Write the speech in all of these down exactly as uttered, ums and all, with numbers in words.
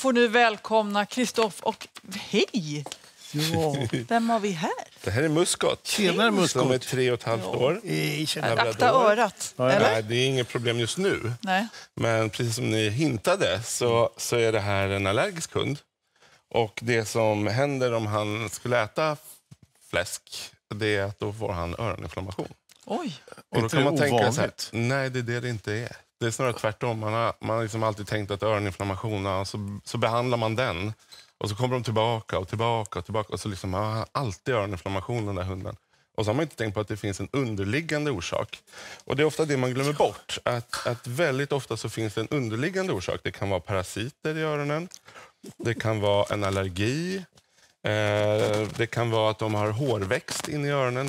får nu välkomna Kristoff och hej! Ja. Vem har vi här? Det här är Muskot. Tjenare Muskot. Som är tre och ett halvt år. Ja. Akta örat, ja, eller? Nej, det är inget problem just nu. Nej. Men precis som ni hintade så, så är det här en allergisk hund. Och det som händer om han skulle äta fläsk, det är att då får han öroninflammation. Oj. Och då kan man tänka så här, ovanligt? nej det är det det inte är. Det är snarare tvärtom. Man har, man har liksom alltid tänkt att öroninflammation, och så, så behandlar man den. Och så kommer de tillbaka och tillbaka och tillbaka. Och så liksom, man har alltid öroninflammation, den där hunden. Och så har man inte tänkt på att det finns en underliggande orsak. Och det är ofta det man glömmer bort. Att, att väldigt ofta så finns det en underliggande orsak. Det kan vara parasiter i öronen. Det kan vara en allergi. Eh, det kan vara att de har hårväxt in i öronen.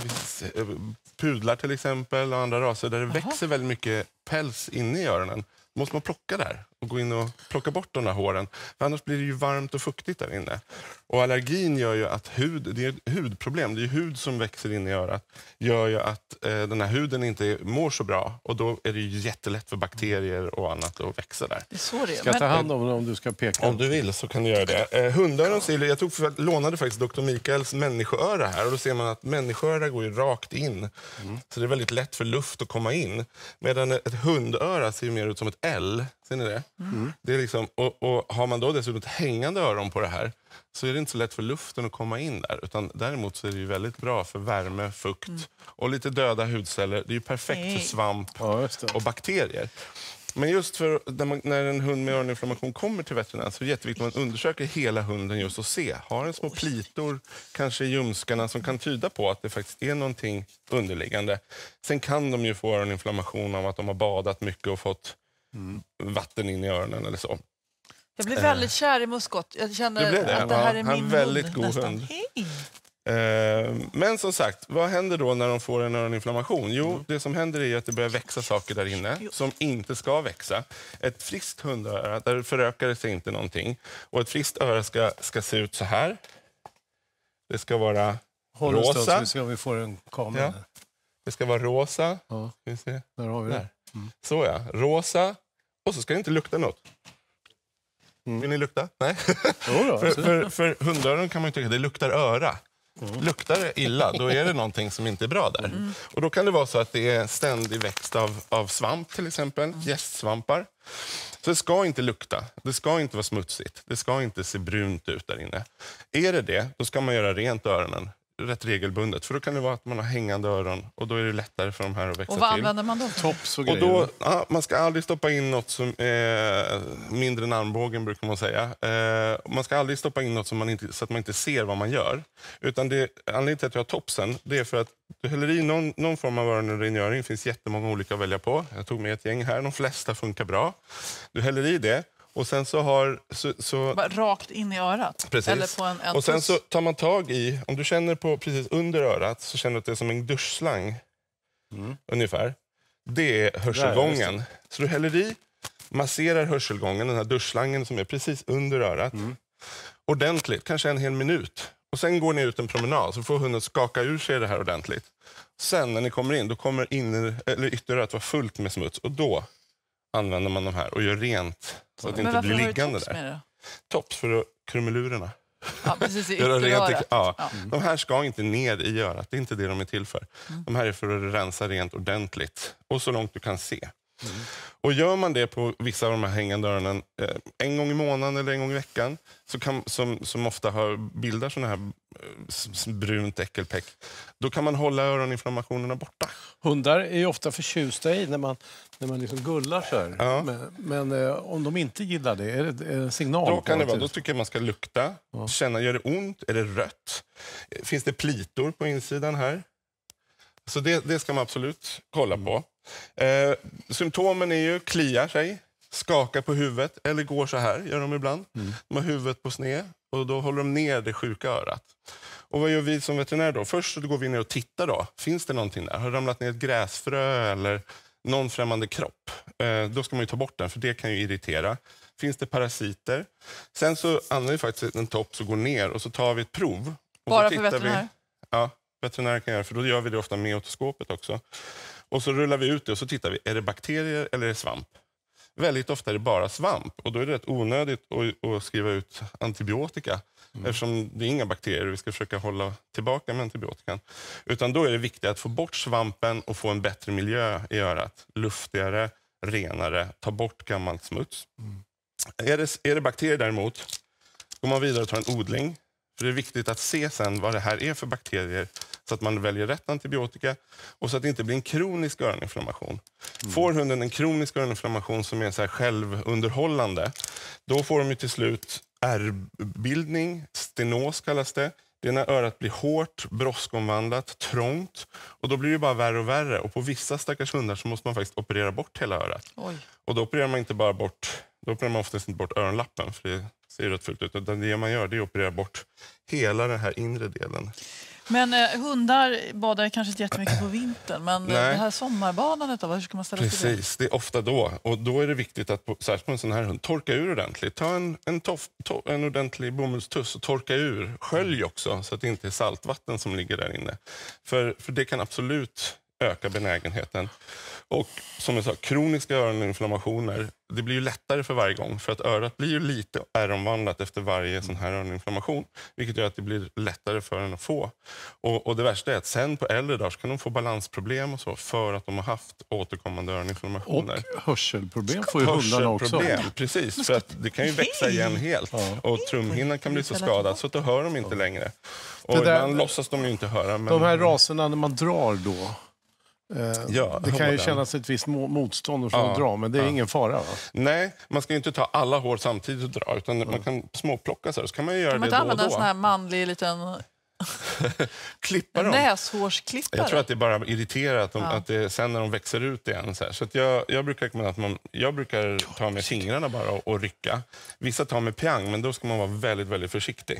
Pudlar till exempel och andra raser där det Aha. växer väldigt mycket päls inne i öronen. Då måste man plocka där och gå in och plocka bort de där håren. För annars blir det ju varmt och fuktigt där inne. Och allergin gör ju att hud, det är ett hudproblem, det är hud som växer in i örat, gör ju att eh, den här huden inte mår så bra. Och då är det ju jättelätt för bakterier och annat att växa där. Det är så det är. Ska jag ta hand om det om du ska peka? Om du vill så kan du göra det. Eh, hundöron, jag tog för, lånade faktiskt doktor Mikaels människoöra här. Och då ser man att människoöra går ju rakt in. Mm. Så det är väldigt lätt för luft att komma in. Medan ett hundöra ser mer ut som ett L. Ser ni det? Mm. Det är liksom, och, och har man då dessutom ett hängande öron på det här så är det inte så lätt för luften att komma in där. Utan däremot så är det ju väldigt bra för värme, fukt mm. och lite döda hudceller. Det är ju perfekt Nej. för svamp ja, och bakterier. Men just för när, man, när en hund med öroninflammation kommer till veterinären så är det jätteviktigt att man undersöker hela hunden just och se. Har den små plitor, kanske i ljumskarna, som kan tyda på att det faktiskt är någonting underliggande. Sen kan de ju få öroninflammation av att de har badat mycket och fått mm. vatten in i öronen eller så. Jag blev väldigt kär i Muskot. Jag känner det det. att det här är ja, min en väldigt hund. God nästan. hund. Hej. Men som sagt, vad händer då när de får en öroninflammation? Jo, mm. det som händer är att det börjar växa saker där inne som inte ska växa. Ett friskt hundöra, där förökar det sig inte någonting. Och ett friskt öra ska, ska se ut så här. Det ska vara Håll rosa. Så vi ska vi får en kamera. Ja. Det ska vara rosa. Ja. Ska vi se? Där har vi det. Mm. Så ja, rosa. Och så ska det inte lukta något. Mm. Vill ni lukta? Nej. Jo då, för, för, för hundöron kan man ju tycka att det luktar öra. Mm. Luktar det illa, då är det någonting som inte är bra där. Mm. Och då kan det vara så att det är ständig växt av, av svamp till exempel, mm. gästsvampar. Så det ska inte lukta, det ska inte vara smutsigt, det ska inte se brunt ut där inne. Är det det, då ska man göra rent öronen rätt regelbundet. För då kan det vara att man har hängande öron och då är det lättare för de här att växa till. Och vad använder man då? Tops och och då, ja, man ska aldrig stoppa in något som är mindre än armbågen, brukar man säga. Eh, man ska aldrig stoppa in något som man inte, så att man inte ser vad man gör. Utan det, anledningen till att jag har topsen, det är för att du häller i någon, någon form av öronrengöring. Det finns jättemånga olika att välja på. Jag tog med ett gäng här, de flesta funkar bra. Du häller i det. Och sen så har... Så, så... Rakt in i örat? Precis. Eller på en, en och sen så tar man tag i... Om du känner på precis under örat så känner du att det är som en duschslang. Mm. Ungefär. Det är hörselgången. Så du häller i, masserar hörselgången, den här duschslangen som är precis under örat. Mm. Ordentligt, kanske en hel minut. Och sen går ni ut en promenad så får hunden skaka ur sig det här ordentligt. Sen när ni kommer in, då kommer inner, eller ytterörat vara fullt med smuts. Och då använder man de här och gör rent så att det inte blir liggande där. Med det? Tops för krummelurerna. Ja, precis, i ytterörat. Ja. Ja. De här ska inte ner i örat, det är inte det de är till för. Mm. De här är för att rensa rent ordentligt och så långt du kan se. Mm. Och gör man det på vissa av de här hängande öronen eh, en gång i månaden eller en gång i veckan så kan, som, som ofta har, bildar såna här eh, brunt äckelpäck, då kan man hålla öroninflammationerna borta. Hundar är ju ofta förtjusta i när man, när man liksom gullar så här. Ja. Men, men eh, om de inte gillar det, är det, är det en signal? Då, kan det vara, då tycker jag man ska lukta, ja. Känna, gör det ont, är det rött? Finns det plitor på insidan här? Så det, det ska man absolut kolla mm. på. Eh, symptomen är ju kliar sig, skakar på huvudet eller går så här, gör de ibland. Mm. De har huvudet på sned och då håller de ner det sjuka örat. Och vad gör vi som veterinär då? Först så går vi ner och tittar då. Finns det någonting där? Har det ramlat ner ett gräsfrö eller någon främmande kropp? Eh, då ska man ju ta bort den för det kan ju irritera. Finns det parasiter? Sen så använder vi faktiskt en topp som går ner och så tar vi ett prov. Och bara så för veterinär? Vi, ja, veterinär kan göra för då gör vi det ofta med otoskopet också. Och så rullar vi ut det och så tittar vi, är det bakterier eller är det svamp? väldigt ofta är det bara svamp. Och då är det rätt onödigt att, att skriva ut antibiotika. Mm. Eftersom det är inga bakterier, vi ska försöka hålla tillbaka med antibiotikan. Utan då är det viktigt att få bort svampen och få en bättre miljö i örat. Luftigare, renare, ta bort gammalt smuts. Mm. Är det, är det bakterier däremot, går man vidare och tar en odling. För det är viktigt att se sen vad det här är för bakterier så att man väljer rätt antibiotika och så att det inte blir en kronisk öroninflammation. Mm. Får hunden en kronisk öroninflammation som är så här självunderhållande, då får de ju till slut ärrbildning, stenos kallas det. Det är när örat blir hårt, broskomvandlat, trångt och då blir det bara värre och värre. Och på vissa stackars hundar så måste man faktiskt operera bort hela örat. Oj. Och då opererar man inte bara bort, då opererar man oftast inte bort öronlappen för det ser rätt fult ut. Utan det man gör det är att operera bort hela den här inre delen. Men eh, hundar badar kanske inte jättemycket på vintern, men Nej. det här sommarbadandet då, hur ska man ställa Precis, till det? Precis, det är ofta då. Och då är det viktigt att, på, särskilt på en sån här hund, torka ur ordentligt. Ta en, en, toff, to, en ordentlig bomullstuss och torka ur. Skölj också så att det inte är saltvatten som ligger där inne. För, för det kan absolut öka benägenheten. Och som jag sa, kroniska öroninflammationer, det blir ju lättare för varje gång. För att örat blir ju lite äromvandlat efter varje sån här öroninflammation. Vilket gör att det blir lättare för en att få. Och, och det värsta är att sen på äldre dagar så kan de få balansproblem och så. För att de har haft återkommande öroninflammationer. Och hörselproblem får ju hundarna också. Precis, för att det kan ju växa igen helt. Ja. Och trumhinnan kan bli så skadad så att då hör de inte längre. Och där, ibland låtsas de ju inte höra. Men... De här raserna när man drar då... Eh, ja, det kan ju kännas ett visst motstånd från ja, att dra, men det är ja. ingen fara, va? Nej, man ska ju inte ta alla hår samtidigt och dra, utan mm. man kan småplocka så här, så kan man ju göra kan man det då och då. Kan man inte använda en sån här manlig liten klippa dem? Näshårsklippare? Jag tror att det är bara irriterar att, de, ja. att det, sen när de växer ut igen. Så, här. Så att jag, jag brukar rekommendera att man, jag brukar ta med fingrarna bara och, och rycka. Vissa tar med piang, men då ska man vara väldigt, väldigt försiktig.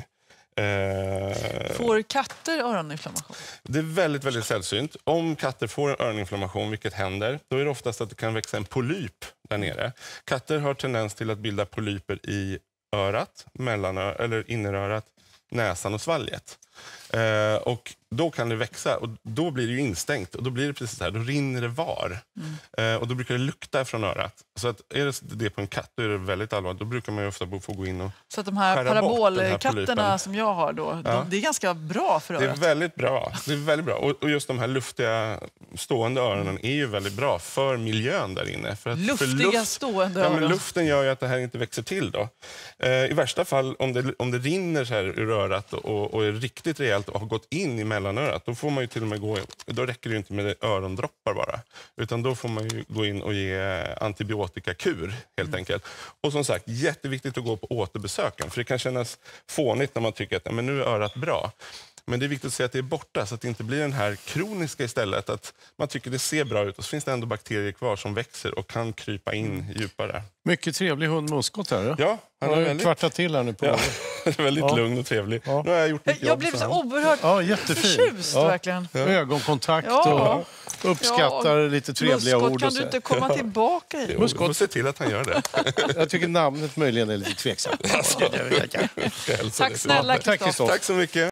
Får katter öroninflammation? Det är väldigt, väldigt sällsynt. Om katter får en öroninflammation, vilket händer, då är det oftast att det kan växa en polyp där nere. Katter har tendens till att bilda polyper i örat, mellanö- eller innerörat, näsan och svalget. Eh, och då kan det växa och då blir det ju instängt och då blir det precis så här, då rinner det var. Mm. Eh, och då brukar det lukta från örat. Så att är det det på en katt då är det väldigt allvarligt. Då brukar man ju ofta få gå in och så att de här parabolkatterna som jag har då, ja. de, det är ganska bra för örat. Det är väldigt bra. Det är väldigt bra. Och, och just de här luftiga stående öronen är ju väldigt bra för miljön där inne. För att, Luftiga för luft, stående ja, öron. men luften gör ju att det här inte växer till då. Eh, I värsta fall om det, om det rinner så här ur örat och, och är riktigt rejält och har gått in i mellanörat, då får man ju till och med gå, då räcker det ju inte med örondroppar bara, utan då får man ju gå in och ge antibiotikakur helt mm. enkelt. Och som sagt, jätteviktigt att gå på återbesöken, för det kan kännas fånigt när man tycker att ja, men nu är örat bra. Men det är viktigt att se att det är borta så att det inte blir den här kroniska istället, att man tycker det ser bra ut och så finns det ändå bakterier kvar som växer och kan krypa in djupare. Mycket trevlig hund Muskot här. Ja, han har väldigt... kvartat till här nu på. Ja, väldigt ja. lugn och trevlig. Ja. Nu har jag gjort mitt jobb. Jag blev så oerhört ja, förtjust ja. verkligen. Ja. Ögonkontakt ja. och uppskattar ja. lite trevliga Muskot, ord. kan du inte komma tillbaka hit? Muskot, får se till att han gör det. Jag tycker namnet möjligen är lite tveksamt. Tack snälla, Tack, Tack så mycket.